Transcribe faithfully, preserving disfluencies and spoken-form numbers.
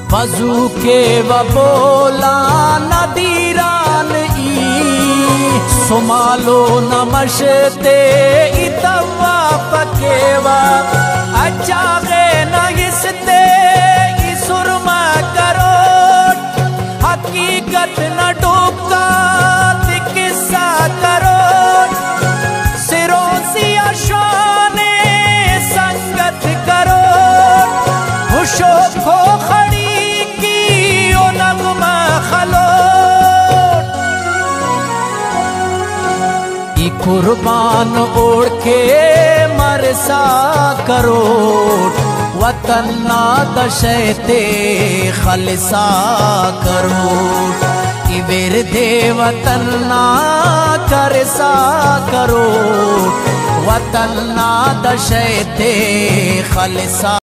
वजू के व बोला नदीरान ई सुमालो नमशते इतवा पकेवा अच्छा गे नगिसते सुरमा करो हकीकत न डूबका किस्सा करो सिरों से अशाने संगत करो हुशो खो खड़ी की ओ नगमा खलो ई कुर्बान ओढ़ के मरसा करो वतन ना दशते खलसा करो इवेर दे वतन ना करसा करो वतन ना दशते खलसा।